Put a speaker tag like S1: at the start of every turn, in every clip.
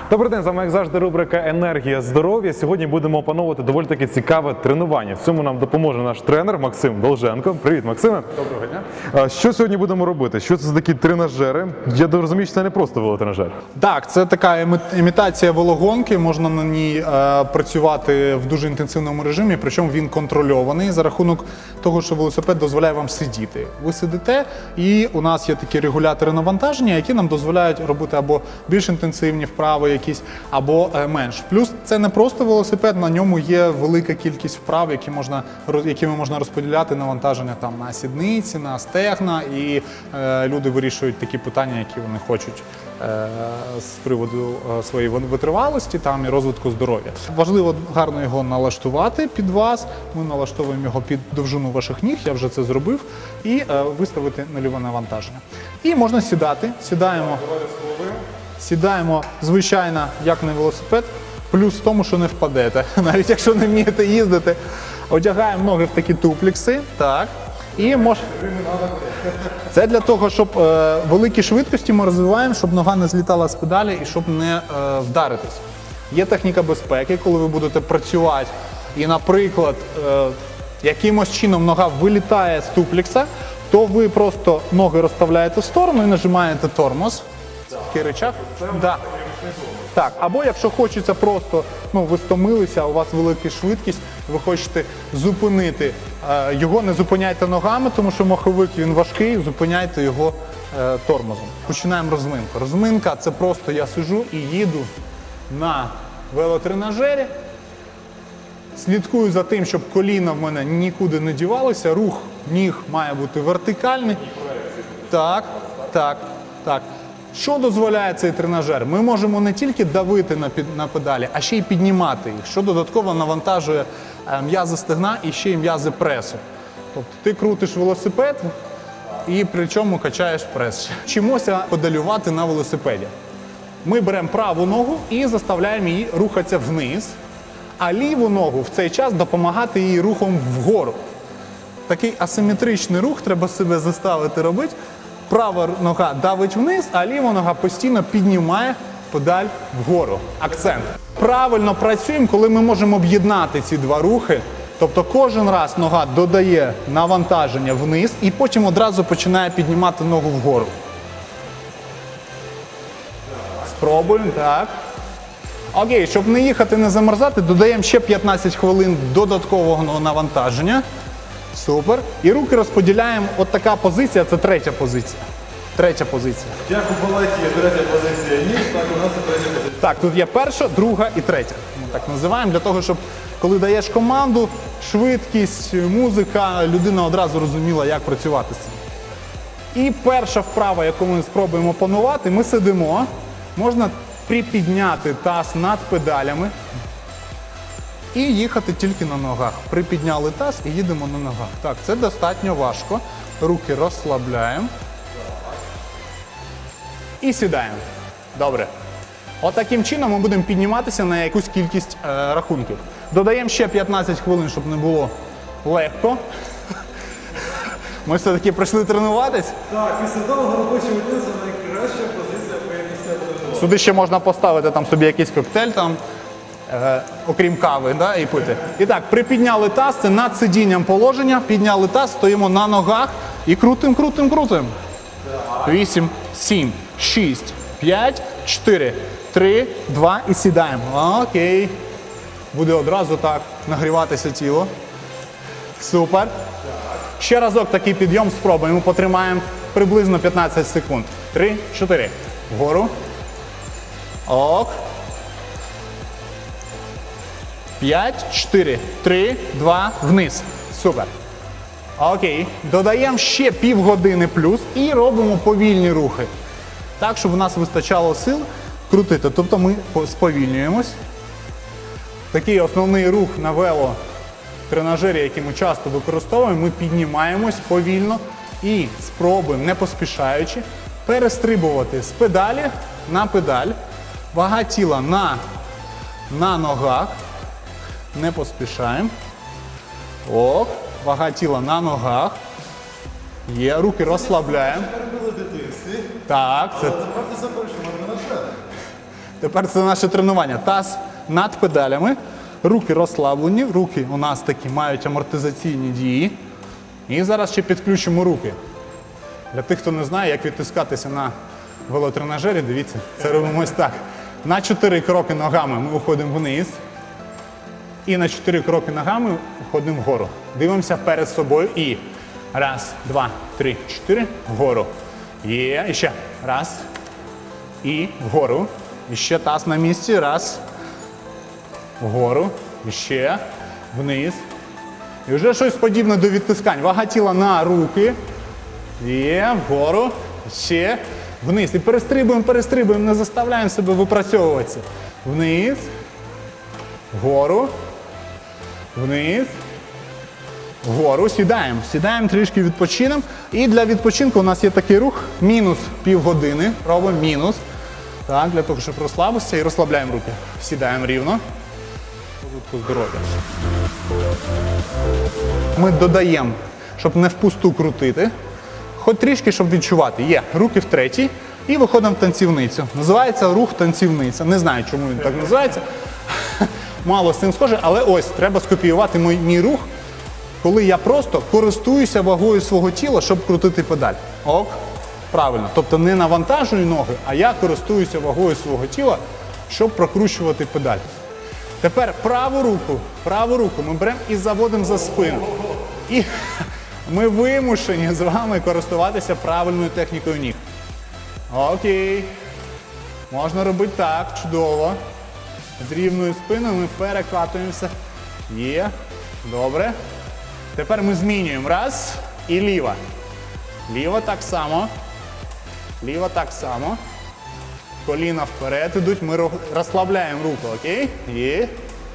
S1: Добрий день, з вами, як завжди, рубрика «Енергія здоров'я». Сьогодні будемо опановувати доволі таки цікаве тренування. В цьому нам допоможе наш тренер Максим Долженко. Привіт, Максиме.
S2: Доброго дня.
S1: Що сьогодні будемо робити? Що це за такі тренажери? Я розумію, що це не просто велотренажер.
S2: Так, це така імітація велогонки, можна на ній працювати в дуже інтенсивному режимі, причому він контрольований за рахунок того, що велосипед дозволяє вам сидіти. Ви сидите, і у нас є такі регулятори навантаження, які нам дозволяють робити або більш інтенсивні вправи якісь, або менш. Плюс це не просто велосипед, на ньому є велика кількість вправ, якими можна розподіляти навантаження там на сідниці, на стегна, і люди вирішують такі питання, які вони хочуть з приводу своєї витривалості там, і розвитку здоров'я. Важливо гарно його налаштувати під вас. Ми налаштовуємо його під довжину ваших ніг, я вже це зробив, і виставити нульове навантаження. І можна сідати. Сідаємо, звичайно, як на велосипед, плюс в тому, що не впадете, навіть якщо не вмієте їздити. Одягаємо ноги в такі туплікси, так. Це для того, щоб великі швидкості ми розвиваємо, щоб нога не злітала з педалі і щоб не вдаритись. Є техніка безпеки, коли ви будете працювати і, наприклад, якимось чином нога вилітає з туплікса, то ви просто ноги розставляєте в сторону і нажимаєте тормоз. Такий рычаг. Да. Так, або якщо хочеться просто, ви стомилися, у вас велика швидкість, ви хочете зупинити його, не зупиняйте ногами, тому що маховик він важкий, зупиняйте його тормозом. Починаємо розминку. Розминка – це просто я сиджу і їду на велотренажері, слідкую за тим, щоб коліна в мене нікуди не дівалися, рух ніг має бути вертикальний. Так, так, так. Що дозволяє цей тренажер? Ми можемо не тільки давити на педалі, а ще й піднімати їх, що додатково навантажує м'язи стегна і ще й м'язи пресу. Тобто ти крутиш велосипед і при чому качаєш прес. Вчимося педалювати на велосипеді. Ми беремо праву ногу і заставляємо її рухатися вниз, а ліву ногу в цей час допомагати їй рухом вгору. Такий асиметричний рух треба себе заставити робити. Права нога давить вниз, а ліва нога постійно піднімає педаль вгору. Акцент. Правильно працюємо, коли ми можемо об'єднати ці два рухи. Тобто кожен раз нога додає навантаження вниз і потім одразу починає піднімати ногу вгору. Спробуємо, так. Окей, щоб не їхати, не замерзати, додаємо ще 15 хвилин додаткового навантаження. Супер. І руки розподіляємо. От така позиція, це третя позиція. Третя позиція.
S3: Як у балеті є третя позиція ніж, так у нас і третя позиція.
S2: Так, тут є перша, друга і третя. Ми так називаємо, для того, щоб коли даєш команду, швидкість, музика, людина одразу розуміла, як працювати з цим. І перша вправа, яку ми спробуємо опанувати, ми сидимо, можна припідняти таз над педалями. І їхати тільки на ногах. Припідняли таз і їдемо на ногах. Так, це достатньо важко. Руки розслабляємо. І сідаємо. Добре. Отаким чином ми будемо підніматися на якусь кількість рахунків. Додаємо ще 15 хвилин, щоб не було легко. Ми все-таки прийшли тренуватись.
S3: Так, після довгого робочого дня це найкраща позиція по якості.
S2: Сюди ще можна поставити там собі якийсь коктейль, окрім кави, і пити. І так, припідняли таз, це над сидінням положення, підняли таз, стоїмо на ногах і крутим, крутим, крутим. 8, 7, 6, 5, 4, 3, 2 і сідаємо. Окей. Буде одразу так нагріватися тіло. Супер. Ще разок такий підйом спробуємо, потримаємо приблизно 15 секунд. 3, 4. Вгору. Ок. 5, 4, 3, 2, вниз. Супер. Окей. Додаємо ще півгодини плюс і робимо повільні рухи. Так, щоб у нас вистачало сил крутити. Тобто ми сповільнюємось. Такий основний рух на велотренажері, який ми часто використовуємо, ми піднімаємось повільно і спробуємо, не поспішаючи, перестрибувати з педалі на педаль. Вага тіла на ногах. Не поспішаємо. Ок. Вага тіла на ногах. Є. Руки розслабляємо. Так. Це... Тепер це наше тренування. Таз над педалями, руки розслаблені, руки у нас такі мають амортизаційні дії. І зараз ще підключимо руки. Для тих, хто не знає, як відтискатися на велотренажері, дивіться, це робимо ось так. На 4 кроки ногами ми виходимо вниз. І на 4 кроки ногами виходимо вгору. Дивимося перед собою і раз, два, три, 4, вгору. Є, і ще. Раз. І вгору. І ще таз на місці. Раз. Вгору. І ще. Вниз. І вже щось подібне до відтискань. Вага тіла на руки. Є, вгору. Ще. Вниз. І перестрибуємо, перестрибуємо. Не заставляємо себе випрацьовуватися. Вниз. Вгору. Вниз. Вгору. Сідаємо. Сідаємо, трішки відпочинемо. І для відпочинку у нас є такий рух. Мінус півгодини. Робимо мінус. Так, для того, щоб розслабитися і розслабляємо руки. Сідаємо рівно. Розвитку здоров'я. Ми додаємо, щоб не впусту крутити. Хоч трішки, щоб відчувати. Є. Руки в третій. І виходимо в танцівницю. Називається рух танцівниця. Не знаю, чому він так називається. Мало з цим схоже, але ось, треба скопіювати мій рух, коли я просто користуюся вагою свого тіла, щоб крутити педаль. Ок. Правильно. Тобто не навантажую ноги, а я користуюся вагою свого тіла, щоб прокручувати педаль. Тепер праву руку ми беремо і заводимо за спину. І ми вимушені з вами користуватися правильною технікою ніг. Окей. Можна робити так, чудово. З рівною спиною ми перекатуємося. Є. Добре. Тепер ми змінюємо. Раз. І ліва. Ліва так само. Ліва так само. Коліна вперед ідуть. Ми розслабляємо руку. Окей? Є.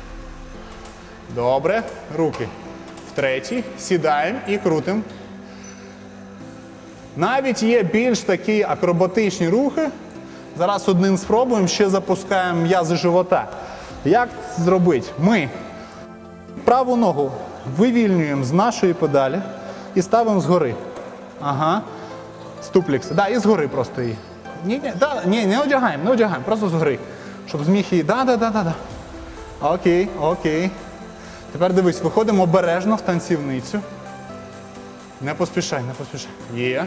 S2: Добре. Руки в третій. Сідаємо і крутимо. Навіть є більш такі акробатичні рухи. Зараз один спробуємо, ще запускаємо м'язи живота. Як це зробити? Ми праву ногу вивільнюємо з нашої педалі і ставимо згори. Ага. Ступлікси. Да, і згори просто її. Ні, не одягаємо, просто згори. Щоб зміг її. Да. Окей, окей. Тепер дивись, виходимо обережно в танцівницю. Не поспішай. Є.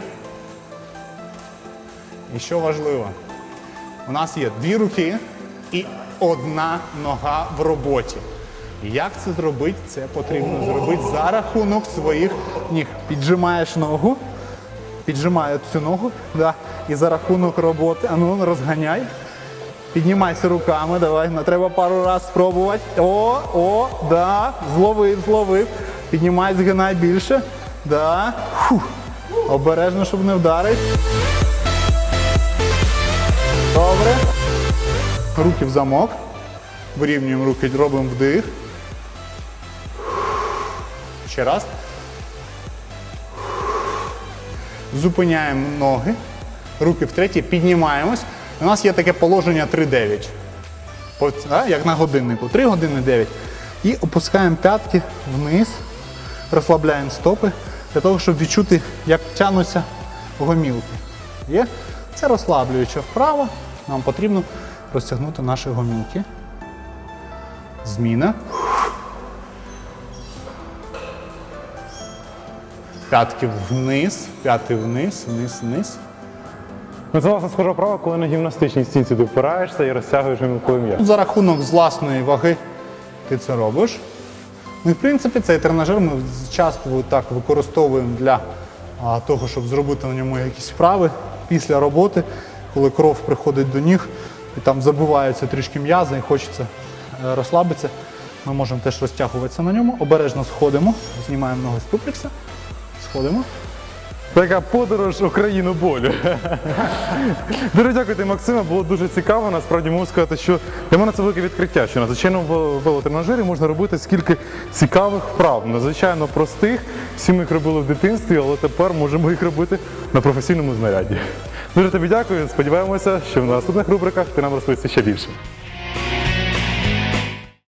S2: І що важливо? У нас є 2 руки і 1 нога в роботі. Як це зробити? Це потрібно зробити за рахунок своїх ніг. Піджимаєш ногу, піджимаю цю ногу, да, і за рахунок роботи, розганяй. Піднімайся руками, давай, треба пару разів спробувати. Да, зловив. Піднімай, згинай більше. Да. Фух. Обережно, щоб не вдарити. Добре. Руки в замок. Вирівнюємо руки, робимо вдих. Ще раз. Зупиняємо ноги. Руки в третій, піднімаємось. У нас є таке положення 3-9. Як на годиннику. 3 години 9. І опускаємо п'ятки вниз. Розслабляємо стопи. Для того, щоб відчути, як тягнуться гомілки. Є? Це розслаблююче вправо. Нам потрібно розтягнути наші гомілки. Зміна. П'ятки вниз, п'яти вниз.
S1: Це, власне, схожа вправа, коли на гімнастичній стінці ти впираєшся і розтягуєш гомілковий м'яз.
S2: За рахунок з власної ваги ти це робиш. Ну, і, в принципі, цей тренажер ми часто так використовуємо для того, щоб зробити на ньому якісь вправи після роботи, коли кров приходить до ніг і там забуваються трішки м'язи і хочеться розслабитися. Ми можемо теж розтягуватися на ньому. Обережно сходимо, знімаємо ноги з туплікса, сходимо.
S1: Така подорож у країну болю. Дуже дякую, Максиме, було дуже цікаво. Насправді можу сказати, що для мене це велике відкриття, що на звичайному велотренажері можна робити скільки цікавих вправ, надзвичайно простих. Всі ми їх робили в дитинстві, але тепер можемо їх робити на професійному знаряді. Дуже тобі дякую, сподіваємося, що в наступних рубриках ти нам розповісти ще більше.